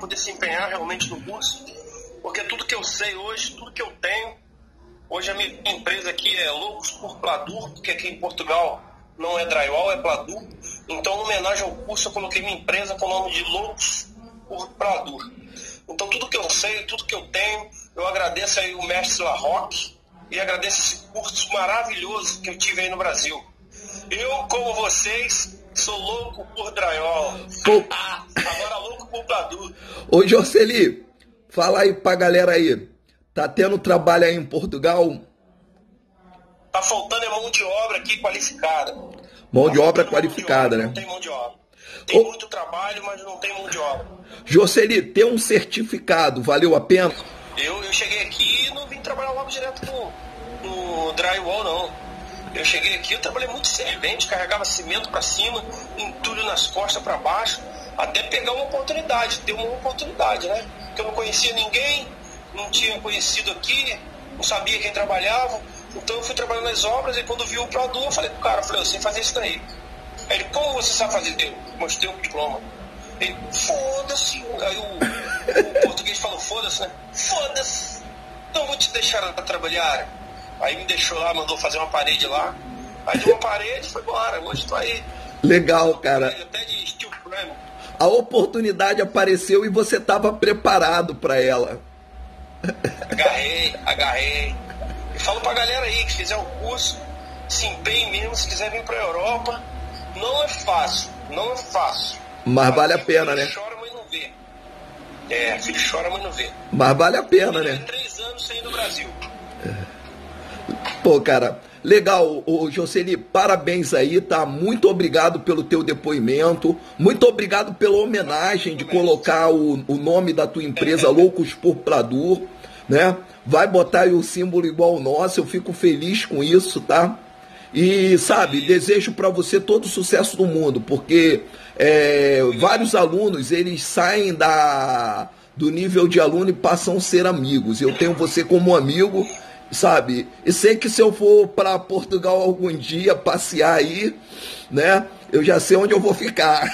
poder se empenhar realmente no curso, porque tudo que eu sei hoje, tudo que eu tenho, hoje a minha empresa aqui é Loucos por Pladur, porque aqui em Portugal não é drywall, é Pladur. Então, em homenagem ao curso, eu coloquei minha empresa com o nome de Loucos por Pladur. Então, tudo que eu sei, tudo que eu tenho, eu agradeço aí o mestre Larroque e agradeço esse curso maravilhoso que eu tive aí no Brasil. Eu, como vocês, sou louco por drywall. Agora louco por Pladur. Ô, Jocely, fala aí pra galera aí. Tá tendo trabalho aí em Portugal? Tá faltando mão de obra aqui qualificada. Mão de obra qualificada, né? Não tem mão de obra. Tem muito trabalho, mas não tem mão de obra. Jocely, ter um certificado valeu a pena? Eu cheguei aqui e não vim trabalhar logo direto no drywall, não. Eu cheguei aqui, eu trabalhei muito seriamente, carregava cimento para cima, entulho nas costas para baixo, até pegar uma oportunidade, ter uma oportunidade, né? Porque eu não conhecia ninguém, não tinha conhecido aqui, não sabia quem trabalhava, então eu fui trabalhando nas obras e quando vi o Pladur, eu falei pro cara, eu sei fazer isso daí. Aí ele, como você sabe fazer? Eu mostrei o diploma. Ele, foda-se. Aí o português falou, foda-se, né? Foda-se. Não vou te deixar trabalhar. Aí me deixou lá, mandou fazer uma parede lá. Aí deu uma parede e foi embora. Hoje tô aí. Legal, cara. Até de steel frame. A oportunidade apareceu e você estava preparado para ela. Agarrei. E falo pra galera aí que fizer o curso, se empenhe mesmo, se quiser vir pra Europa. Não é fácil. Mas vale a pena, né? Filho chora, mas não vê. Filho chora, mas não vê. Mas vale a pena, né? 3 anos sem ir no Brasil. Pô, cara, legal, ô Jocely, parabéns aí, tá? Muito obrigado pelo teu depoimento, muito obrigado pela homenagem de colocar o nome da tua empresa, Loucos por Pladur, né? Vai botar aí o símbolo igual o nosso, eu fico feliz com isso, tá? E, sabe, desejo para você todo o sucesso do mundo, porque vários alunos, eles saem do nível de aluno e passam a ser amigos. Eu tenho você como amigo, sabe? E sei que se eu for para Portugal algum dia passear aí, né? Eu já sei onde eu vou ficar.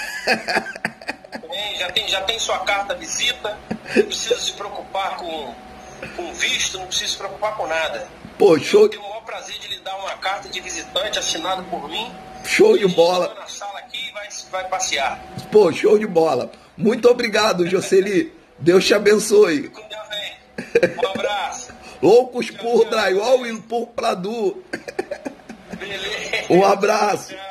Já tem sua carta visita, não precisa se preocupar com visto, não precisa se preocupar com nada. Pô, show. Eu tenho o maior prazer de lhe dar uma carta de visitante assinada por mim. Show de bola. Na sala aqui e vai passear. Pô, show de bola. Muito obrigado, Jocely. Deus te abençoe. Com Deus, vem. Um abraço. Loucos por drywall e por Pladur. Beleza. Um abraço.